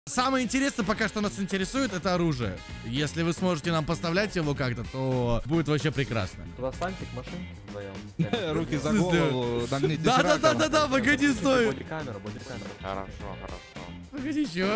Самое интересное пока что нас интересует, это оружие. Если вы сможете нам поставлять его как-то, то будет вообще прекрасно. Туда встаньте к машине вдвоем. Руки за голову. Да, погоди, стой. Бодикамера. Хорошо. Погоди, чё?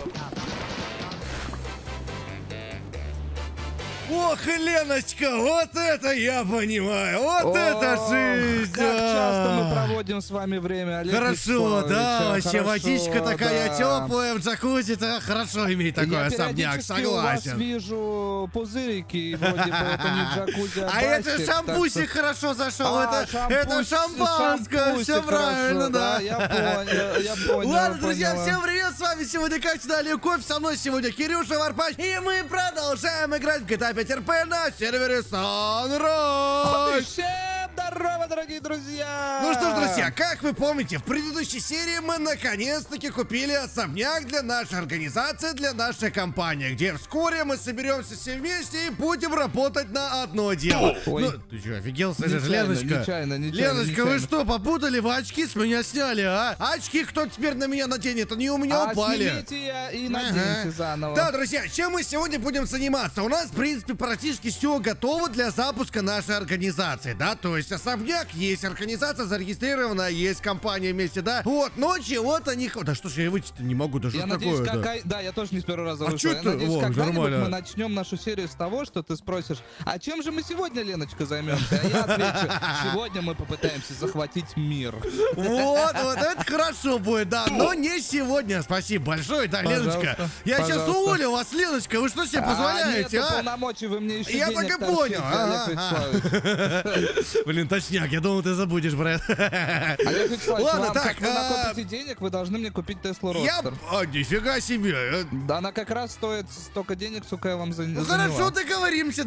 Ох, Леночка, вот это я понимаю, вот это жизнь! Как часто мы проводим с вами время, Олег Хорошо, да, вообще хорошо, водичка такая теплая, в джакузи-то хорошо иметь такой особняк, согласен. Я у вас согласен. вижу пузырики, вроде бы это не джакузи, А это шампусик хорошо зашел, это шампанское, все правильно, да. Я понял. Ладно, друзья, всем привет, с вами сегодня, как всегда, Олег Кофе, со мной сегодня Кирюша Варпач, и мы продолжаем играть в GTA 5 RP на сервере Sunrise. Всем здорово, дорогие друзья! Ну что ж, друзья, как вы помните, в предыдущей серии мы наконец-таки купили особняк для нашей организации, для нашей компании, где вскоре мы соберемся все вместе и будем работать на одно дело. Ой. Ну, ты что, офигел, слышишь, Леночка? Леночка, вы что, попутали? Вы очки с меня сняли, а? Очки кто теперь на меня наденет? Они у меня упали. Снимите и наденьте заново. Да, друзья, чем мы сегодня будем заниматься? У нас, в принципе, практически все готово для запуска нашей организации, да? То есть особняк есть, организация зарегистрирована, есть компания вместе, да? Вот, но чего-то не хватает. Да что ж я выйти-то не могу, да что Я надеюсь, такое-то? Да, я тоже не с первого раза А вышел. чё Я ты? надеюсь, О, когда-нибудь нормально. мы начнем нашу серию с того, что ты спросишь, а чем же мы сегодня, Леночка, займемся? А я отвечу, сегодня мы попытаемся захватить мир. Вот, это хорошо будет, да, но не сегодня. Спасибо большое, да, Леночка. Я сейчас уволю вас, Леночка, вы что себе позволяете, Нет, а? полномочий вы мне еще Я денег так и торчите, понял. Олег Вячеславович. Блин, точняк, я думал, ты забудешь про это. Олег Вячеславович, Ладно, вам, так, как вы накопите денег, вы должны мне купить Теслу Родстер. Нифига себе. Да она как раз стоит столько денег, сколько я вам Ну хорошо, договоримся.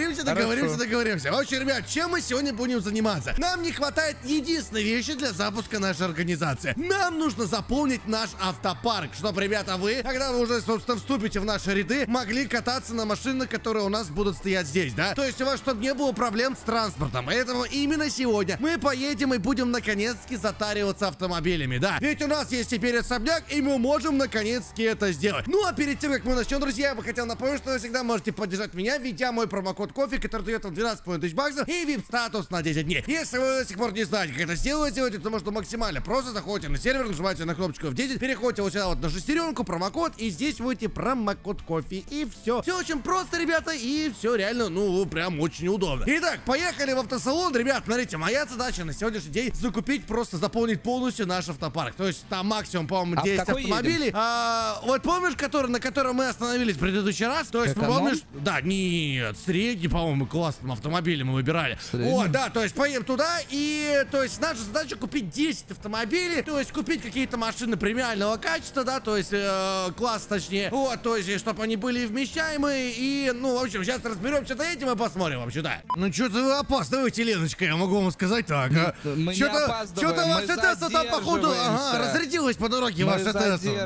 В общем, ребят, чем мы сегодня будем заниматься? Нам не хватает единственной вещи для запуска нашей организации. Нам нужно заполнить наш автопарк, чтобы, ребята, вы, когда вы уже, собственно, вступите в наши ряды, могли кататься на машинах, которые у нас будут стоять здесь, да? То есть у вас, чтобы не было проблем с транспортом. Поэтому именно сегодня мы поедем и будем, наконец-таки, затариваться автомобилями, да? Ведь у нас есть теперь особняк, и мы можем, наконец-таки, это сделать. Ну, а перед тем, как мы начнем, друзья, я бы хотел напомнить, что вы всегда можете поддержать меня, введя мой промокод кофе, который дает вам 12,5 тысяч баксов и VIP-статус на 10 дней. Если вы до сих пор не знаете, как это сделать, то можно максимально просто заходите на сервер, нажимаете на кнопочку F10, переходите вот сюда вот на шестеренку, промокод, и здесь вводите промокод кофе, и все. Все очень просто, ребята, и все реально, ну, прям очень удобно. Итак, поехали в автосалон, ребят, смотрите, моя задача на сегодняшний день закупить, просто заполнить полностью наш автопарк. То есть там максимум, по-моему, 10 автомобилей. Вот помнишь, на котором мы остановились в предыдущий раз? То есть, помнишь? Да, нет, средний, по-моему, классным автомобилем мы выбирали. О, да, то есть поедем туда, и, то есть, наша задача купить 10 автомобилей, то есть, купить какие-то машины премиального качества, да, то есть, класс, точнее, вот, то есть, чтобы они были вмещаемые, и, ну, в общем, сейчас разберемся с этим и посмотрим вообще, да. Ну, что-то вы опаздываете, Леночка, я могу вам сказать так, а? Мы не опаздываем, Что-то ваша Тесла там, походу, разрядилась по дороге, ваша Тесла.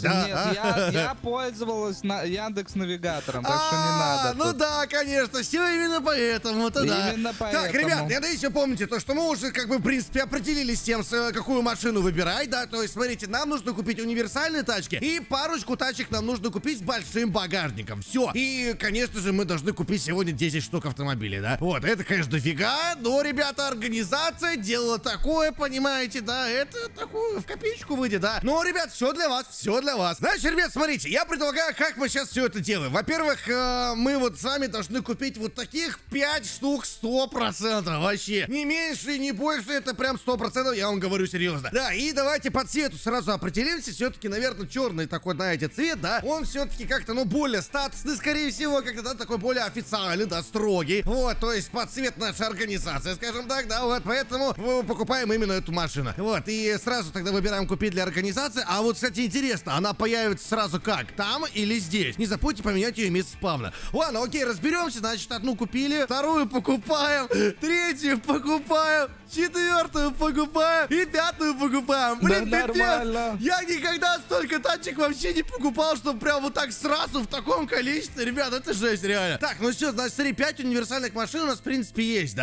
Нет, я пользовалась Яндекс.Навигатором, так что не надо. Ну да, конечно, все именно поэтому-то, да. Именно поэтому. Так, ребят, я надеюсь, вы помните то, что мы уже, как бы, в принципе, определились с тем, какую машину выбирать, да, то есть, смотрите, нам нужно купить универсальные тачки, и парочку тачек нам нужно купить с большим багажником, все. И, конечно же, мы должны купить сегодня 10 штук автомобилей, да. Вот, это, конечно, дофига, но, ребята, организация делала такое, понимаете, да, это такую в копеечку выйдет, да. Но, ребят, все для вас, все для вас. Значит, ребят, смотрите, я предлагаю, как мы сейчас все это делаем. Во-первых, мы вот сами должны купить вот таких 5 штук 100%, вообще. Не меньше, не больше, это прям 100%, я вам говорю серьезно. Да, и давайте по цвету сразу определимся, все-таки, наверное, черный такой, знаете, цвет, да, он все-таки как-то, ну, более статусный, скорее всего, как-то, да, такой более официальный, да, строгий. Вот, то есть под цвет нашей организации, скажем так, да, вот, поэтому мы покупаем именно эту машину. Вот, и сразу тогда выбираем купить для организации. А вот, кстати, интересно, она появится сразу как? Там или здесь? Не забудьте поменять ее место спавна. Ладно, окей, разберемся. Значит, одну купили, вторую покупаем, третью покупаем, четвертую покупаем и пятую покупаем. Блин, да, пипец! нормально. Я никогда столько тачек вообще не покупал, чтобы прям вот так сразу в таком количестве. Ребят, это жесть, реально. Так, ну все, значит, смотри, 5 универсальных машин у нас, в принципе, есть, да? Осталось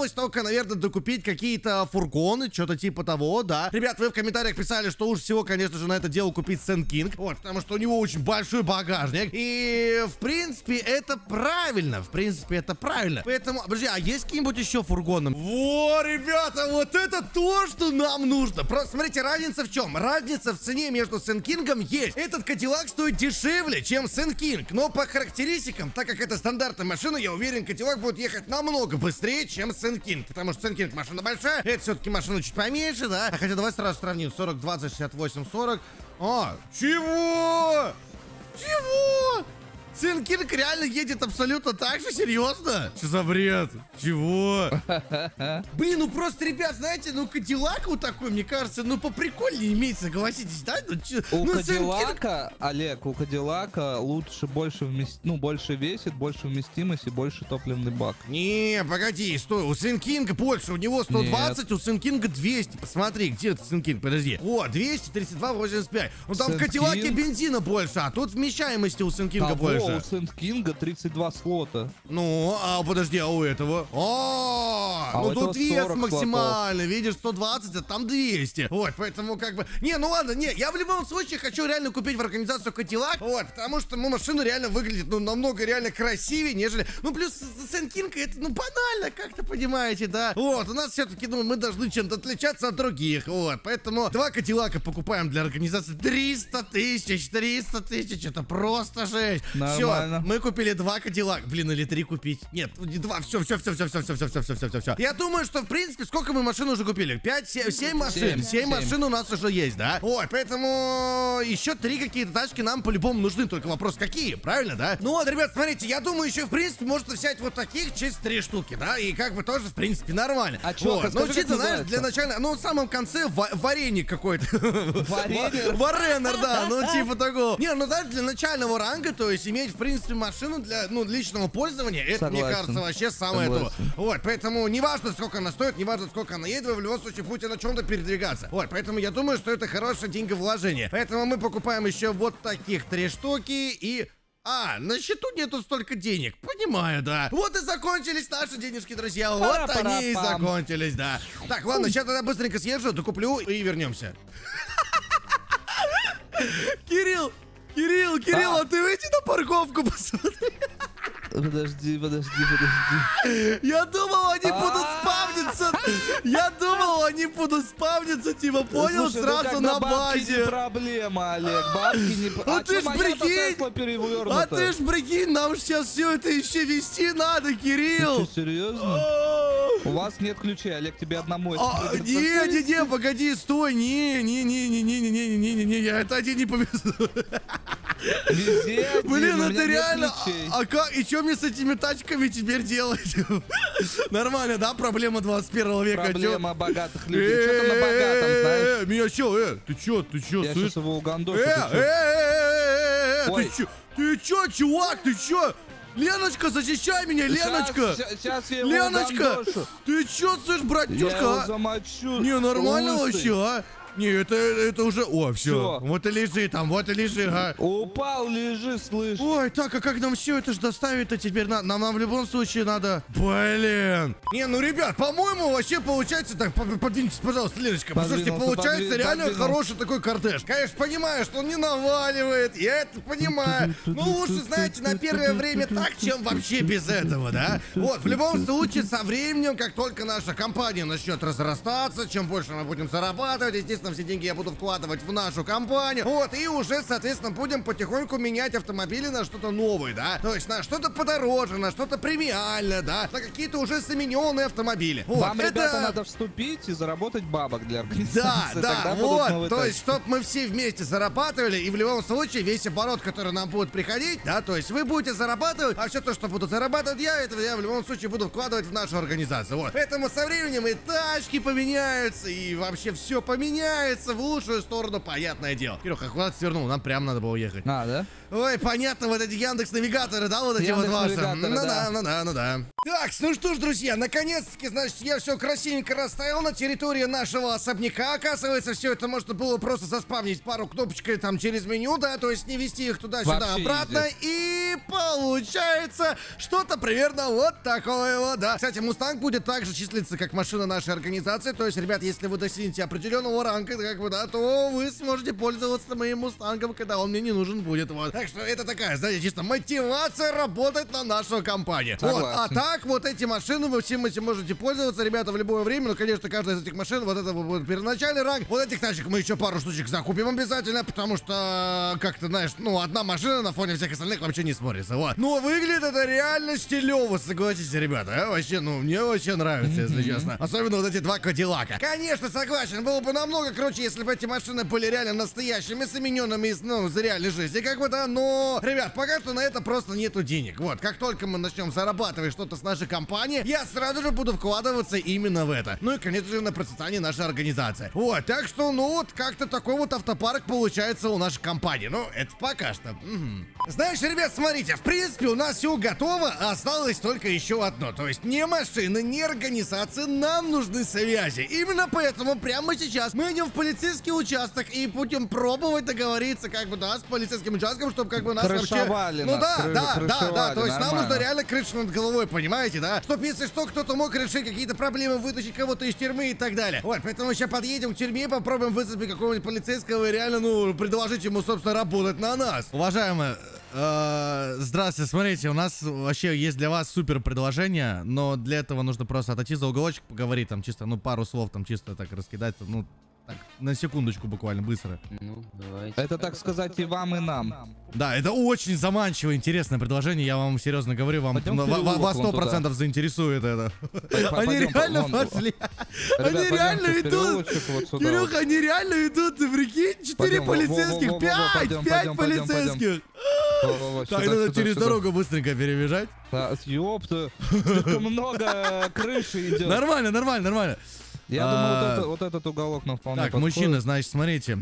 Осталось только, наверное, докупить какие-то фургоны, что-то типа того, да. Ребят, вы в комментариях писали, что лучше всего, конечно же, на это дело купить Sand King. Вот, потому что у него очень большой багажник. И, в принципе, это правильно. В принципе, это правильно. Поэтому, подожди, а есть какие-нибудь еще фургоны? Во, ребята, вот это то, что нам нужно. Просто смотрите, разница в чем? Разница в цене между Sand King'ом есть. Этот Кадиллак стоит дешевле, чем Sand King. Но по характеристикам, так как это стандартная машина, я уверен, Кадиллак будет ехать намного быстрее, чем Sand King. Потому что Sand King машина большая, это все-таки машина чуть поменьше, да? А хотя давай сразу сравним. 40, 20, 68, 40. А, чего? Чего? Sand King реально едет абсолютно так же? Серьезно? Что за бред? Чего? Блин, ну просто, ребят, знаете, ну Кадиллак вот такой, мне кажется, ну поприкольнее имеется, согласитесь, да? У Кадиллака, Олег, у Кадиллака лучше больше больше весит, больше вместимость и больше топливный бак. Не, погоди, стой, у Sand King больше, у него 120, нет. У Sand King 200, посмотри, где это Sand King, подожди. О, 232, 85. Ну там в Кадиллаке бензина больше, а тут вмещаемости у Sand King больше. У Sand King 32 слота. Ну, а подожди, а у этого? Ну тут вес максимальный, видишь, 120, а там 200. Вот, поэтому как бы... Не, ну ладно, не, я в любом случае хочу реально купить в организацию Кадиллак, вот, потому что, ну, машина реально выглядит, ну, намного реально красивее, нежели... Ну, плюс Sand King это, ну, банально, как-то понимаете, да? Вот, у нас все-таки, ну, мы должны чем-то отличаться от других, вот, поэтому 2 Кадиллака покупаем для организации. 300 тысяч, 300 тысяч, это просто жесть. Все, мы купили 2 Кадиллака. Блин, или 3 купить? Нет, 2, все. Я думаю, что, в принципе, сколько мы машин уже купили? 5, 7 машин. 7 машин у нас уже есть, да? Ой, поэтому еще 3 какие-то тачки нам по-любому нужны. Только вопрос, какие, правильно, да? Ну вот, ребят, смотрите, я думаю, еще, в принципе, можно взять вот таких чисто 3 штуки, да? И как бы тоже, в принципе, нормально. А что, вот. Ну, чисто, знаешь, для начала, ну, в самом конце вареник какой-то. Варенер, да, ну, типа такого. Не, ну, знаешь, для начального ранга, то есть иметь, в принципе, машину для, ну, личного пользования, это, мне кажется, вообще самое то. Вот, поэтому неважно, сколько она стоит, неважно, сколько она едет, вы в любом случае будете на чем-то передвигаться. Вот, поэтому я думаю, что это хорошее деньговложение. Поэтому мы покупаем еще вот таких 3 штуки и... А, на счету нету столько денег. Понимаю, да. Вот и закончились наши денежки, друзья. Вот они и закончились, да. Так, ладно, сейчас тогда быстренько съезжу, докуплю и вернемся. Кирилл, а ты выйди на парковку, посмотри. Подожди. Я думал, они будут спавниться. Типа, понял, слушай, сразу на базе. Не проблема, Олег, бабки не... А ты ж прикинь, нам сейчас все это еще вести надо, Кирилл. Ты серьезно? У вас нет ключей, Олег, тебе одному это придется. Не, погоди, стой, не, я это один не повезу. Блин, это реально. А как? И что мне с этими тачками теперь делать? Нормально, да? Проблема 21 века. Проблема богатых людей. Что там на богатом, знаешь? Меня что? Ты чё? Я сейчас его угандошу. Ты чё, чувак? Ты чё? Леночка, защищай меня, Леночка! Сейчас я его Леночка! угандошу. Ты чё, слышь, братюшка? Я его замочу. Не, нормально вообще, а? Не, это уже... О, все. Вот и лежи там, а. Упал, лежи, слышь. Ой, так, а как нам все это ж доставить-то теперь? Нам в любом случае надо... Блин. Не, ну, ребят, по-моему, вообще получается... Так, подвиньтесь, пожалуйста, Леночка. Послушайте, получается реально хороший такой кортеж. Конечно, понимаю, что он не наваливает. Я это понимаю. Ну, лучше, знаете, на первое время так, чем вообще без этого, да? Вот, в любом случае, со временем, как только наша компания начнет разрастаться, чем больше мы будем зарабатывать, естественно, все деньги я буду вкладывать в нашу компанию. Вот, и уже, соответственно, будем потихоньку менять автомобили на что-то новое, да? То есть на что-то подороже, на что-то премиальное, да? На какие-то уже замененные автомобили. Вот, вам, ребята, надо вступить и заработать бабок для организации. Да, вот. То есть, чтобы мы все вместе зарабатывали, и в любом случае весь оборот, который нам будет приходить, да, то есть вы будете зарабатывать, а все то, что буду зарабатывать я в любом случае буду вкладывать в нашу организацию. Вот. Поэтому со временем и тачки поменяются, и вообще все поменяется в лучшую сторону, понятное дело. Кирюха, куда ты свернул? Нам прям надо было ехать. А, да? Ой, понятно, вот эти Яндекс-навигаторы, да, вот эти вот ваши. Ну да. Так, ну что ж, друзья, наконец-таки, значит, я все красивенько расставил на территории нашего особняка. Оказывается, все это можно было просто заспавнить пару кнопочкой там через меню, да, то есть не вести их туда-сюда, Вообще обратно. И получается что-то примерно вот такое вот, да. Кстати, Мустанг будет также числиться как машина нашей организации. То есть, ребят, если вы достигнете определенного ранга, как бы, да, то вы сможете пользоваться моим Мустангом, когда он мне не нужен будет, вот. Так что это такая, знаете, чисто мотивация работать на нашу компанию. Вот, а так, вот эти машины вы всем этим можете пользоваться, ребята, в любое время. Ну, конечно, каждая из этих машин, вот это будет первоначальный ранг. Вот этих тачек мы еще пару штучек закупим обязательно, потому что, как-то, знаешь, ну, одна машина на фоне всех остальных вообще не смотрится, вот. Но выглядит это реально стилево, согласитесь, ребята, а? Вообще, ну, мне вообще нравится, если честно. Особенно вот эти два Кадиллака. Конечно, согласен, было бы намного круче, если бы эти машины были реально настоящими, замененными из, ну, из реальной жизни, как бы, да, но, ребят, пока что на это просто нету денег. Вот, как только мы начнем зарабатывать что-то с нашей компании, я сразу же буду вкладываться именно в это. Ну и, конечно же, на процветание нашей организации. Вот, так что, ну, вот, как-то такой вот автопарк получается у нашей компании. Ну, это пока что. Знаешь, ребят, смотрите, в принципе, у нас все готово, осталось только еще одно. То есть, не машины, не организации, нам нужны связи. Именно поэтому прямо сейчас мы идем в полицейский участок и будем пробовать договориться, как бы, да, с полицейским участком, чтобы, как бы, нас крышевали вообще... Ну нас, да, то есть нам нормально. нужно реально крышу над головой, понимаете, да? Чтоб, если что, кто-то мог решить какие-то проблемы, вытащить кого-то из тюрьмы и так далее. Вот, поэтому сейчас подъедем к тюрьме, попробуем выцепить какого-нибудь полицейского и реально, ну, предложить ему, собственно, работать на нас. Уважаемые, здравствуйте, смотрите, у нас вообще есть для вас супер предложение, но для этого нужно просто отойти за уголочек, поговорить там чисто, ну, пару слов там чисто так раскидать, ну, так, на секундочку буквально, быстро. Ну, давайте. Это, так сказать, и вам, и нам. Да, это очень заманчивое, интересное предложение, я вам серьезно говорю, вам Пойдем в вас переулок вон 100% туда. заинтересует это. Они Пойдем, реально вон, пошли. Ребят, Они реально пойдемте в идут. переулочек вот сюда Кирюха, они реально идут, ты прикинь, 4 Пойдем, полицейских, во-во-во-во, 5 пойдем, полицейских. Вот, Так, сюда, надо сюда, через сюда. дорогу быстренько перебежать. Да, ёпта, слишком много крыши идет. Нормально, нормально, нормально. Я думаю, вот этот уголок нам вполне Так, подходит. мужчина, значит, смотрите.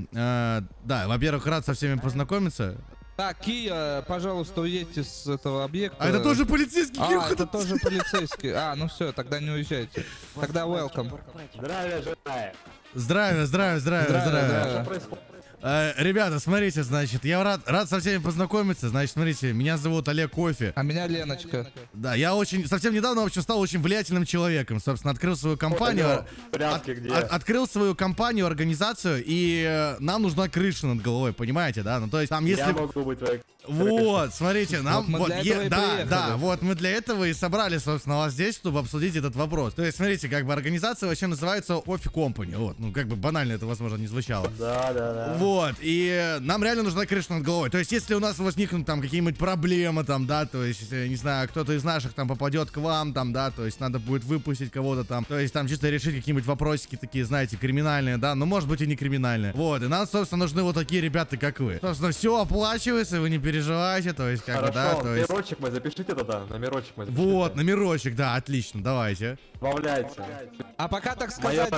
Да, во-первых, рад со всеми познакомиться. Так, Кия, пожалуйста, уедьте с этого объекта. А это тоже полицейский, Кирюха? это тоже полицейский. Ну все, тогда не уезжайте. Тогда welcome. Здравия желаю. Здравия, здравия, здравия, здравия. Что происходит? Ребята, смотрите, значит, я рад со всеми познакомиться. Значит, смотрите, меня зовут Олег Кофе. А меня Леночка. Да, я совсем недавно вообще стал очень влиятельным человеком. Собственно, открыл свою компанию. Порядке где? Открыл свою компанию, организацию, и нам нужна крыша над головой, понимаете, да? Ну, то есть, там, если... Я могу быть твоей... Вот, смотрите, нам... Вот мы для этого и да, приехали. да, вот мы для этого и собрали, собственно, вас здесь, чтобы обсудить этот вопрос. То есть, смотрите, как бы организация вообще называется Coffee Company. Вот, ну, как бы банально это, возможно, не звучало. Да. Вот, и нам реально нужна крыша над головой. То есть, если у нас возникнут там какие-нибудь проблемы, там, да, то есть, не знаю, кто-то из наших там попадет к вам, там, да, то есть, надо будет выпустить кого-то там, то есть, там, чисто решить какие-нибудь вопросики такие, знаете, криминальные, да, но, может быть, и не криминальные. Вот, и нам, собственно, нужны вот такие ребята, как вы. Собственно, все оплачивается, вы не переживайте, то есть, как бы, да, Хорошо, то есть... номерочек мой запишите тогда, номерочек мой запишите. Вот, номерочек, да, отлично, давайте. Добавляйте. А пока, так сказать,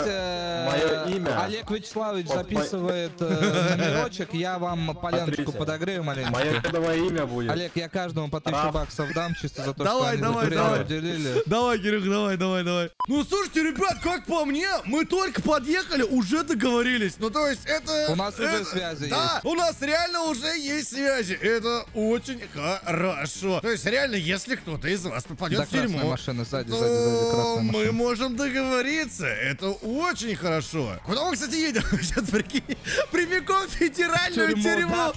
мое имя. Олег Вячеславович Вот записывает номерочек, я вам поляночку Смотрите. подогрею Мое маленько. кодовое имя будет. Олег, я каждому по 1000 Прав. баксов дам, чисто за то, Давай, что они давай, время давай. уделили. Давай, Кирюх, давай. Ну, слушайте, ребят, как по мне, мы только подъехали, уже договорились. Ну, то есть, это... У нас уже связи Да, есть. у нас реально уже есть связи. Это очень хорошо. То есть, реально, если кто-то из вас попадет Да, в тюрьму, красная машина, сзади, то красная мы машина. можем договориться. Это очень хорошо. Куда мы, кстати, едем? Сейчас, прикинь, прямиком в федеральную тюрьму.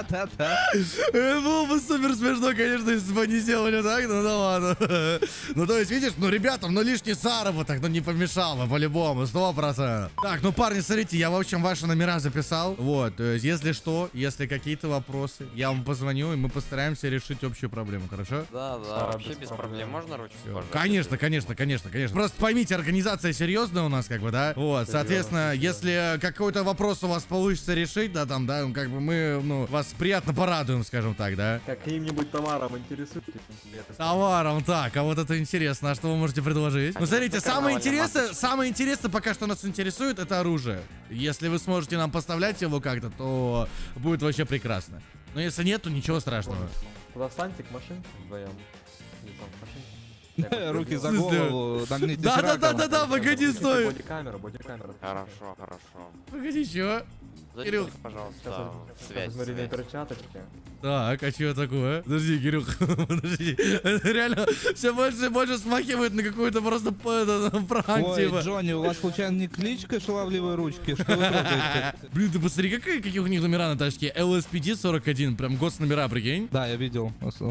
Да. Это было бы супер смешно, конечно, если бы они сделали так, ну да ладно. Ну то есть, видишь, ну ребятам, ну лишний заработок, ну не помешал бы по-любому, 100%. Так, ну парни, смотрите, я в общем ваши номера записал. Вот, то есть, если что, если какие-то вопросы, я вам позвоню, и мы постараемся решить общую проблему, хорошо? Да, вообще без проблем. Можно ручку пожать? Конечно. Просто поймите, организация серьезная у нас, как бы, да? Вот, соответственно, если какой-то вопрос у вас получится решить, да, там, да, как бы мы, ну, вас приятно порадуем, скажем так, да? Каким-нибудь товаром интересуетесь? Товаром, так, а вот это интересно, а что вы можете предложить? Ну, смотрите, самое интересное, пока что нас интересует, это оружие. Если вы сможете нам поставлять его как-то, то будет вообще прекрасно. Но если нет, то ничего страшного. Туда встаньте к машинке вдвоем. Или там к машинке. Руки за голову, нагните Да, погоди, стой. Бодикамера. Хорошо, хорошо. Погоди, чё? Кирюх. Зайдите, пожалуйста, в связь. Посмотри на перчаточки. Так, а что такое? Подожди, Кирюх, подожди. Это реально все больше и больше смахивает на какую-то просто пранк, Ой, типа. Джонни, у вас случайно не кличка шаловливой ручки? Что вы трогаете? Блин, ты посмотри, какие у них номера на тачке. LSPD 41, прям госномера, прикинь. Да, я видел.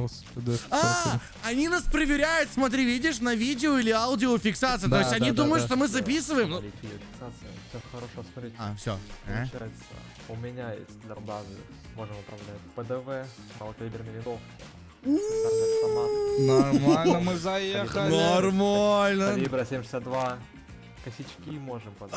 А, они нас проверяют, смотри, видишь, на видео или аудиофиксация. То Да, есть они да, думают, да. что мы записываем. Ну, Все хорошо, смотрите. А, все. Получается, у меня есть для базы, можем управлять ПДВ, малокалиберные винтовки, стандартный автомат, Нормально, мы заехали. Нормально. калибра 72, косячки можем подать.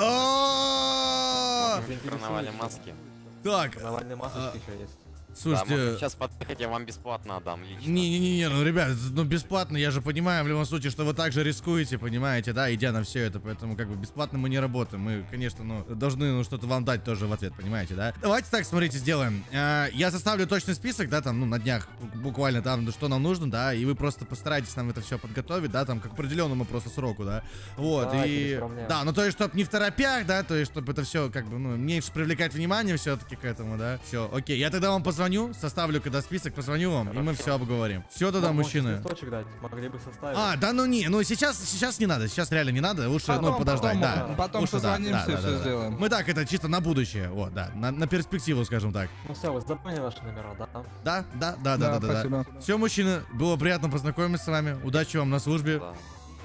А, Карнавальные маски. Так, Карнавальные масочки еще есть. Да, можете слушайте. сейчас подъехать, я вам бесплатно отдам лично. Не-не-не, ну, ребят, ну, бесплатно, я же понимаю, в любом случае, что вы также рискуете, понимаете, да, идя на все это, поэтому, как бы, бесплатно мы не работаем, мы, конечно, ну, должны, ну, что-то вам дать тоже в ответ, понимаете, да? Давайте так, смотрите, сделаем. Я составлю точный список, да, там, ну, на днях, буквально там, что нам нужно, да, и вы просто постарайтесь нам это все подготовить, да, там, к определенному просто сроку, да, вот, Давайте, и, без проблем. да, ну, то есть, чтобы не в торопях, да, то есть, чтобы это все, как бы, ну, меньше привлекать внимание все-таки к этому, да, все, окей, я тогда вам позвоню, составлю когда список, позвоню вам, и мы все обговорим. Все тогда, мужчины. Листочек дать, могли бы составить. А, да, ну не, ну сейчас не надо, сейчас реально не надо, лучше, ну, подождать, да. Потом Лучше, да, созвонимся да, и да, все да. сделаем. Мы так, это чисто на будущее, вот, да, на перспективу, скажем так. Ну все, вы запомнили наши номера, да? Да. спасибо. Все, мужчины, было приятно познакомиться с вами, удачи вам на службе, Да.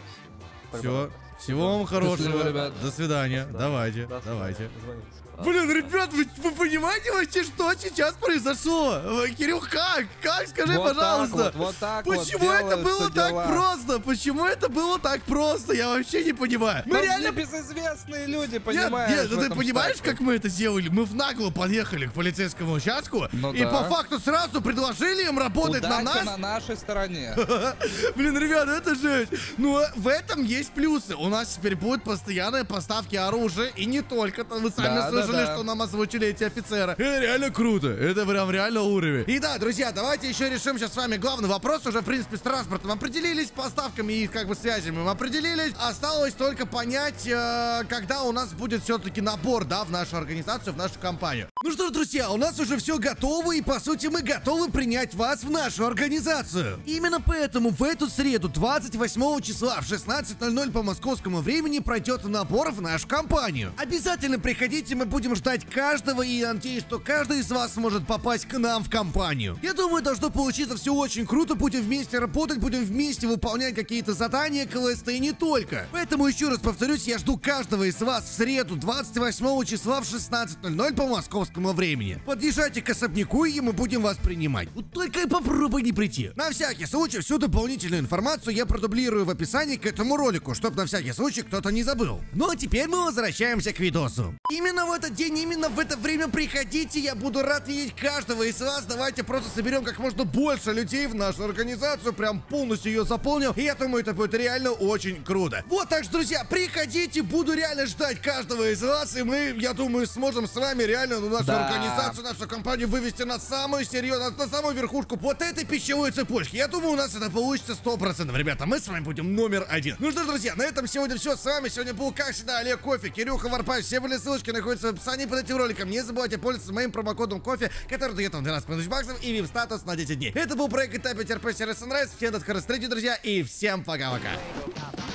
все, всего вам хорошего, Счастливо, ребят. до свидания, Да. давайте, Да, давайте. звоните. Блин, ребят, вы понимаете вообще, что сейчас произошло? Кирюх, как? Как, скажи, Вот пожалуйста. так вот так вот Почему это было делаются так дела. просто? Почему это было так просто? Я вообще не понимаю. Мы Мы реально... безызвестные люди, Нет, понимаешь? ну в ты этом понимаешь, штате. как мы это сделали? Мы в нагло подъехали к полицейскому участку Ну и да. по факту сразу предложили им работать на Удача нас. на нашей стороне. Блин, ребята, это жесть. Но в этом есть плюсы. У нас теперь будут постоянные поставки оружия. И не только. Вы сами Да, слышали, да, да. что нам озвучили эти офицеры. Это реально круто. Это прям реально уровень. И да, друзья, давайте еще решим сейчас с вами главный вопрос. Уже, в принципе, с транспортом определились, с поставками и как бы связями мы определились. Осталось только понять, когда у нас будет все-таки набор, да, в нашу организацию, в нашу компанию. Ну что ж, друзья, у нас уже все готово, и по сути мы готовы принять вас в нашу организацию. Именно поэтому в эту среду, 28 числа в 16:00 по московскому времени пройдет набор в нашу компанию. Обязательно приходите, мы будем ждать каждого, и я надеюсь, что каждый из вас сможет попасть к нам в компанию. Я думаю, должно получиться все очень круто, будем вместе работать, будем вместе выполнять какие-то задания, квесты и не только. Поэтому еще раз повторюсь, я жду каждого из вас в среду, 28 числа в 16:00 по московскому времени. Подъезжайте к особняку, и мы будем вас принимать. Вот только попробуй не прийти. На всякий случай, всю дополнительную информацию я продублирую в описании к этому ролику, чтобы на всякий случай кто-то не забыл. Ну а теперь мы возвращаемся к видосу. Именно в этот день, именно в это время приходите, я буду рад видеть каждого из вас. Давайте просто соберем как можно больше людей в нашу организацию, прям полностью ее заполним. И я думаю, это будет реально очень круто. Вот, так что, друзья, приходите, буду реально ждать каждого из вас, и мы, я думаю, сможем с вами реально нашу организацию, нашу компанию вывести на самую серьезную, на самую верхушку вот этой пищевой цепочки. Я думаю, у нас это получится 100%, ребята. Мы с вами будем номер один. Ну что ж, друзья, на этом сегодня все. С вами сегодня был, как всегда, Олег Кофе, Кирюха Варпач. Все были ссылочки находятся в описании под этим роликом. Не забывайте пользоваться моим промокодом кофе, который дает вам 12 тысяч баксов и VIP-статус на 10 дней. Это был проект Этапе РП Сервис Sunrise. Всем до скорой встречи, друзья, и всем пока-пока.